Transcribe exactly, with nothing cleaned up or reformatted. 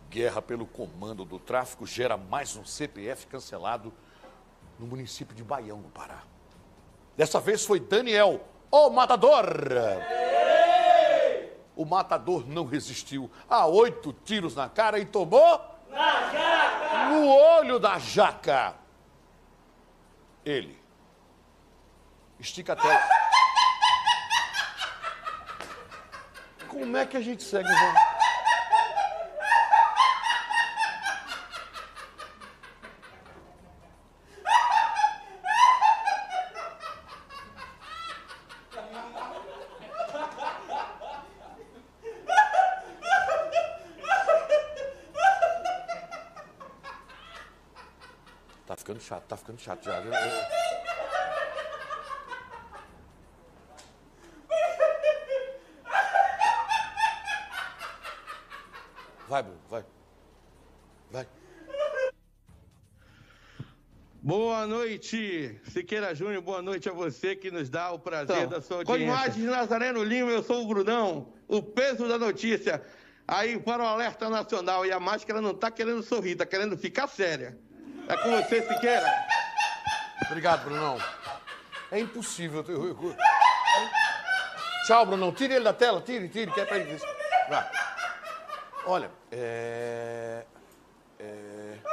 Guerra pelo comando do tráfico gera mais um C P F cancelado no município de Baião, no Pará. Dessa vez foi Daniel, o matador. O matador não resistiu a oito tiros na cara e tomou... Na jaca! No olho da jaca. Ele. Estica a tela. Como é que a gente segue, João? Tá ficando chato, tá ficando chato já, viu? Vai, Bruno, vai. Vai. Boa noite, Siqueira Júnior, boa noite a você que nos dá o prazer Então, da sua com audiência. imagens de Nazareno Lima, eu sou o Brunão, o peso da notícia. Aí para o alerta nacional, e a máscara não tá querendo sorrir, tá querendo ficar séria. É com você, Siqueira. Obrigado, Brunão. É impossível. Eu, eu, eu... Tchau, Brunão. Tire ele da tela, tire, tire, que é pra ele ver. Vai. Olha, é... é...